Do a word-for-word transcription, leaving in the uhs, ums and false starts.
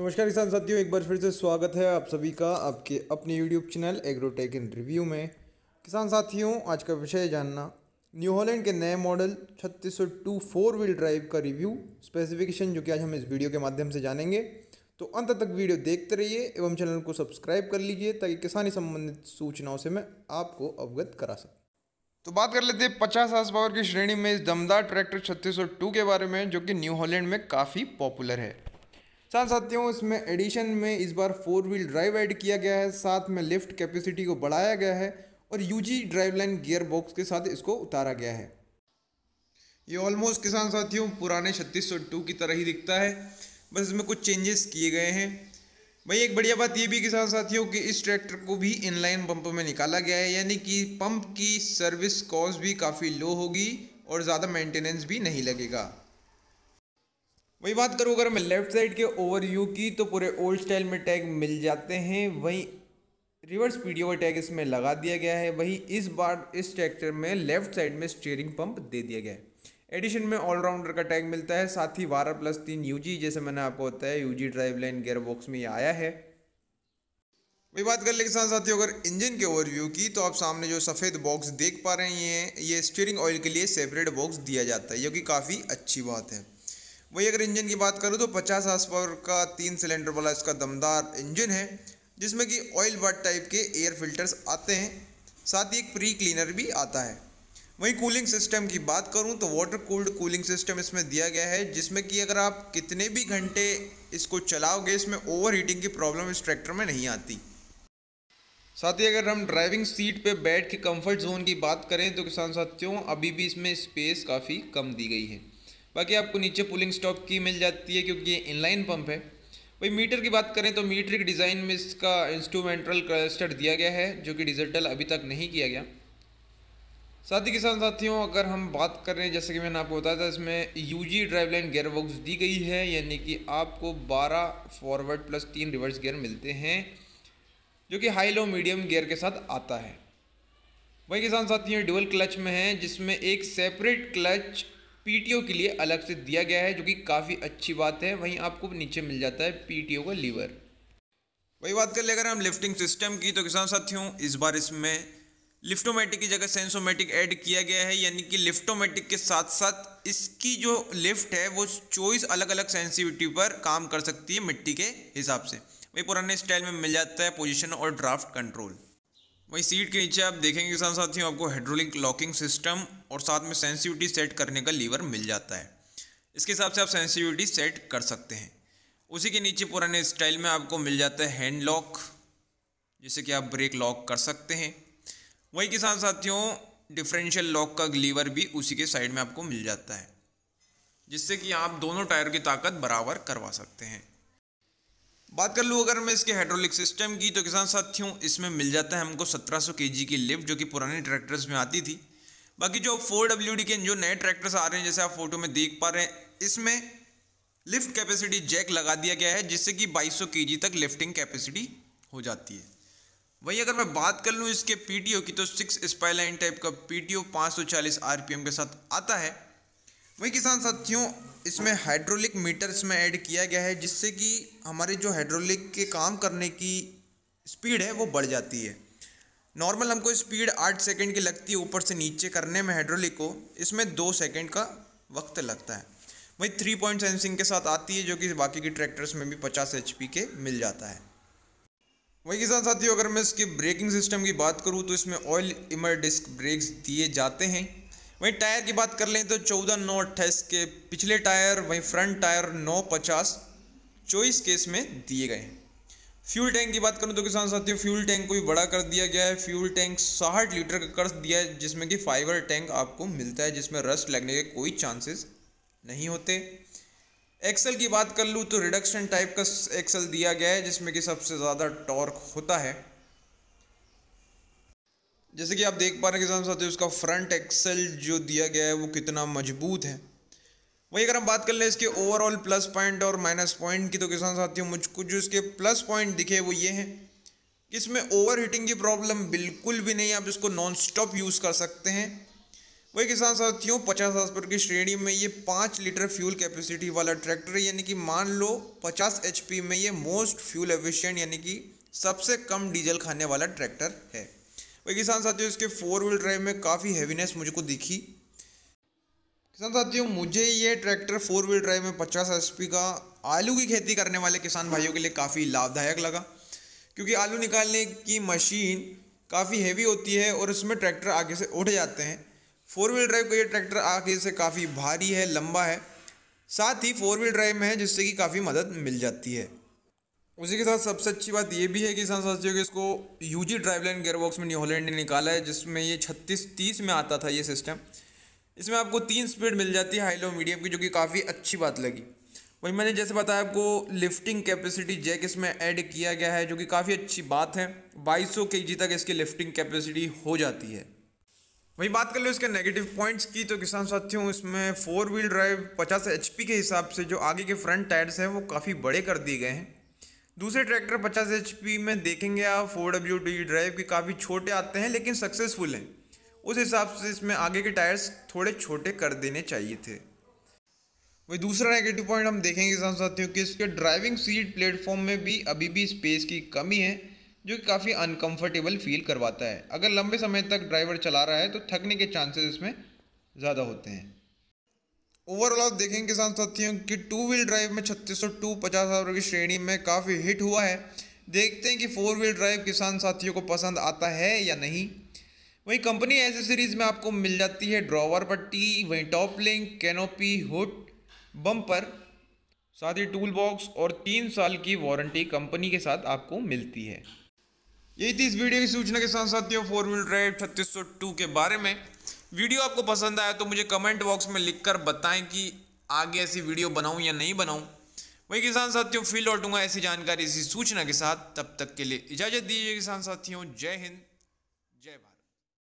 नमस्कार किसान साथियों, एक बार फिर से स्वागत है आप सभी का आपके अपने YouTube channel Agrotech in review में। किसान साथियों, आज का विषय जानना न्यू हॉलैंड के नए मॉडल छत्तीस सौ टू फोर व्हील ड्राइव का रिव्यू स्पेसिफिकेशन, जो कि आज हम इस वीडियो के माध्यम से जानेंगे। तो अंत तक वीडियो देखते रहिए एवं चैनल को सब्सक्राइब कर लीजिए ताकि किसानी संबंधित सूचनाओं से मैं आपको अवगत करा सकूँ। तो बात कर लेते हैं पचास हार्स पावर की श्रेणी में इस दमदार ट्रैक्टर छत्तीस सौ टू के बारे में, जो कि न्यू हॉलैंड में काफ़ी पॉपुलर है। साथ साथियों, इसमें एडिशन में इस बार फोर व्हील ड्राइव ऐड किया गया है, साथ में लिफ्ट कैपेसिटी को बढ़ाया गया है और यूजी ड्राइवलाइन गियर बॉक्स के साथ इसको उतारा गया है। ये ऑलमोस्ट किसान साथियों पुराने छत्तीस सौ टू की तरह ही दिखता है, बस इसमें कुछ चेंजेस किए गए हैं। भाई एक बढ़िया बात ये भी किसान साथियों कि इस ट्रैक्टर को भी इनलाइन पंप में निकाला गया है, यानी कि पंप की सर्विस कॉस्ट भी काफ़ी लो होगी और ज़्यादा मेंटेनेंस भी नहीं लगेगा। वही बात करूँ अगर मैं लेफ्ट साइड के ओवरव्यू की, तो पूरे ओल्ड स्टाइल में टैग मिल जाते हैं। वहीं रिवर्स पीडीओ का टैग इसमें लगा दिया गया है। वहीं इस बार इस ट्रैक्टर में लेफ्ट साइड में स्टीयरिंग पंप दे दिया गया है। एडिशन में ऑलराउंडर का टैग मिलता है, साथ ही बारह प्लस तीन यूजी, जैसे मैंने आपको बताया UG drive line gear box में ये आया है। वही बात कर ले किसान साथियों अगर इंजन के ओवरव्यू की, तो आप सामने जो सफ़ेद बॉक्स देख पा रहे हैं, ये स्टीयरिंग ऑयल के लिए सेपरेट बॉक्स दिया जाता है, जो कि काफ़ी अच्छी बात है। वही अगर इंजन की बात करूँ तो पचास हार्स पावर का तीन सिलेंडर वाला इसका दमदार इंजन है, जिसमें कि ऑयल बट टाइप के एयर फिल्टर्स आते हैं, साथ ही एक प्री क्लीनर भी आता है। वहीं कूलिंग सिस्टम की बात करूं तो वाटर कूल्ड कूलिंग सिस्टम इसमें दिया गया है, जिसमें कि अगर आप कितने भी घंटे इसको चलाओगे, इसमें ओवर हीटिंग की प्रॉब्लम इस ट्रैक्टर में नहीं आती। साथ ही अगर हम ड्राइविंग सीट पे बैठ के कंफर्ट जोन की बात करें तो किसान साथियों अभी भी इसमें स्पेस काफ़ी कम दी गई है। बाकी आपको नीचे पुलिंग स्टॉक की मिल जाती है, क्योंकि ये इनलाइन पंप है। वही मीटर की बात करें तो मीट्रिक डिज़ाइन में इसका इंस्ट्रूमेंटल क्लस्टर दिया गया है, जो कि डिजिटल अभी तक नहीं किया गया। साथ ही किसान साथियों अगर हम बात करें, जैसे कि मैंने आपको बताया था, इसमें यूजी ड्राइवलाइन गियर बॉक्स दी गई है, यानी कि आपको बारह फॉरवर्ड प्लस तीन रिवर्स गियर मिलते हैं, जो कि हाई लो मीडियम गियर के साथ आता है। वही किसान साथियों डुअल क्लच में है, जिसमें एक सेपरेट क्लच पीटीओ के लिए अलग से दिया गया है, जो कि काफ़ी अच्छी बात है। वहीं आपको नीचे मिल जाता है पीटीओ का लीवर। वही बात कर ले अगर हम लिफ्टिंग सिस्टम की, तो किसान साथियों इस बार इसमें लिफ्टोमेटिक की जगह सेंसोमेटिक ऐड किया गया है, यानी कि लिफ्टोमेटिक के साथ साथ इसकी जो लिफ्ट है वो चौबीस अलग अलग सेंसिटिविटी पर काम कर सकती है मिट्टी के हिसाब से। वही पुराने स्टाइल में मिल जाता है पोजीशन और ड्राफ्ट कंट्रोल। वही सीट के नीचे आप देखेंगे किसान साथियों आपको हाइड्रोलिक लॉकिंग सिस्टम और साथ में सेंसिटिविटी सेट करने का लीवर मिल जाता है। इसके हिसाब से आप सेंसिटिविटी सेट कर सकते हैं। उसी के नीचे पुराने स्टाइल में आपको मिल जाता है हैंड लॉक, जिससे कि आप ब्रेक लॉक कर सकते हैं। वही किसान साथियों डिफरेंशियल लॉक का लीवर भी उसी के साइड में आपको मिल जाता है, जिससे कि आप दोनों टायर की ताकत बराबर करवा सकते हैं। बात कर लूँ अगर मैं इसके हाइड्रोलिक सिस्टम की, तो किसान साथियों इसमें मिल जाता है हमको सत्रह सौ केजी की लिफ्ट, जो कि पुराने ट्रैक्टर्स में आती थी। बाकी जो फोर डब्ल्यू डी के जो नए ट्रैक्टर्स आ रहे हैं, जैसे आप फोटो में देख पा रहे हैं, इसमें लिफ्ट कैपेसिटी जैक लगा दिया गया है, जिससे कि बाईस सौ केजी तक लिफ्टिंग कैपेसिटी हो जाती है। वहीं अगर मैं बात कर लूँ इसके पीटीओ की, तो सिक्स स्पाइलाइन टाइप का पीटीओ पाँच सौ चालीस आरपीएम के साथ आता है। वही किसान साथियों इसमें हाइड्रोलिक मीटर इसमें ऐड किया गया है, जिससे कि हमारे जो हाइड्रोलिक के काम करने की स्पीड है वो बढ़ जाती है। नॉर्मल हमको स्पीड आठ सेकंड की लगती है ऊपर से नीचे करने में हाइड्रोलिक को, इसमें दो सेकंड का वक्त लगता है। वही थ्री पॉइंट सेंसिंग के साथ आती है, जो कि बाकी की ट्रैक्टर्स में भी पचास एच पी के मिल जाता है। वही किसान साथियों अगर मैं इसकी ब्रेकिंग सिस्टम की बात करूँ तो इसमें ऑयल इमर डिस्क ब्रेक्स दिए जाते हैं। वहीं टायर की बात कर लें तो चौदह नौ अट्ठाईस के पिछले टायर, वहीं फ्रंट टायर नौ पचास चौबीस के इसमें दिए गए हैं। फ्यूल टैंक की बात करूं तो किसान साथियों फ्यूल टैंक को भी बड़ा कर दिया गया है। फ्यूल टैंक साठ लीटर का कर दिया है, जिसमें कि फाइबर टैंक आपको मिलता है, जिसमें रस्ट लगने के कोई चांसेस नहीं होते। एक्सल की बात कर लूँ तो रिडक्शन टाइप का एक्सल दिया गया है, जिसमें कि सबसे ज़्यादा टॉर्क होता है। जैसे कि आप देख पा रहे हैं किसान साथियों उसका फ्रंट एक्सल जो दिया गया है वो कितना मजबूत है। वही अगर हम बात कर लें इसके ओवरऑल प्लस पॉइंट और माइनस पॉइंट की, तो किसान साथियों मुझको जो इसके प्लस पॉइंट दिखे वो ये हैं कि इसमें ओवर हीटिंग की प्रॉब्लम बिल्कुल भी नहीं, आप इसको नॉन स्टॉप यूज़ कर सकते हैं। वही किसान साथियों, पचास हॉर्स पावर की श्रेणी में ये पाँच लीटर फ्यूल कैपेसिटी वाला ट्रैक्टर है, यानी कि मान लो पचास एचपी में ये मोस्ट फ्यूल एफिशिएंट यानी कि सबसे कम डीजल खाने वाला ट्रैक्टर है। वही किसान साथियों, इसके फोर व्हील ड्राइव में काफ़ी हैवीनेस मुझको दिखी। किसान साथियों, मुझे ये ट्रैक्टर फोर व्हील ड्राइव में पचास एचपी का आलू की खेती करने वाले किसान भाइयों के लिए काफ़ी लाभदायक लगा, क्योंकि आलू निकालने की मशीन काफ़ी हैवी होती है और उसमें ट्रैक्टर आगे से उठ जाते हैं। फोर व्हील ड्राइव का ये ट्रैक्टर आगे से काफ़ी भारी है, लंबा है, साथ ही फोर व्हील ड्राइव में है, जिससे कि काफ़ी मदद मिल जाती है। उसी के साथ सबसे अच्छी बात ये भी है कि किसान साथियों कि इसको यूजी ड्राइवलाइन गियरबॉक्स में न्यू हॉलैंड ने निकाला है, जिसमें ये छत्तीस तीस में आता था ये सिस्टम। इसमें आपको तीन स्पीड मिल जाती है हाई लो मीडियम की, जो कि काफ़ी अच्छी बात लगी। वही मैंने जैसे बताया आपको, लिफ्टिंग कैपेसिटी जैक इसमें ऐड किया गया है, जो कि काफ़ी अच्छी बात है। बाईस सौ के जी तक इसकी लिफ्टिंग कैपेसिटी हो जाती है। वही बात कर लो इसके नेगेटिव पॉइंट्स की, तो किसान साथियों इसमें फोर व्हील ड्राइव पचास एचपी के हिसाब से जो आगे के फ्रंट टायर्स हैं वो काफ़ी बड़े कर दिए गए हैं। दूसरे ट्रैक्टर पचास एचपी में देखेंगे आप फोर डब्ल्यू डी ड्राइव के काफ़ी छोटे आते हैं, लेकिन सक्सेसफुल हैं। उस हिसाब से इसमें आगे के टायर्स थोड़े छोटे कर देने चाहिए थे। वही दूसरा नेगेटिव पॉइंट हम देखेंगे किसान साथियों कि इसके ड्राइविंग सीट प्लेटफॉर्म में भी अभी भी स्पेस की कमी है, जो कि काफ़ी अनकंफर्टेबल फील करवाता है। अगर लंबे समय तक ड्राइवर चला रहा है तो थकने के चांसेस इसमें ज़्यादा होते हैं। ओवरऑल आप देखेंगे किसान साथियों कि टू व्हील ड्राइव में छत्तीस सौ टू पचास हज़ार की श्रेणी में काफ़ी हिट हुआ है। देखते हैं कि फोर व्हील ड्राइव किसान साथियों को पसंद आता है या नहीं। वही कंपनी एसेसरीज में आपको मिल जाती है ड्रॉवर पट्टी, वहीं top link, canopy, hood, bumper, साथ ही टूल बॉक्स और तीन साल की वारंटी कंपनी के साथ आपको मिलती है। यही थी इस वीडियो की सूचना किसान साथियों फोर व्हील ड्राइव छत्तीस सौ टू के बारे में। वीडियो आपको पसंद आया तो मुझे कमेंट बॉक्स में लिखकर बताएं कि आगे ऐसी वीडियो बनाऊं या नहीं बनाऊं। वही किसान साथियों, फिर लौटूंगा ऐसी जानकारी, इसी सूचना के साथ। तब तक के लिए इजाज़त दीजिए किसान साथियों। जय हिंद, जय भारत।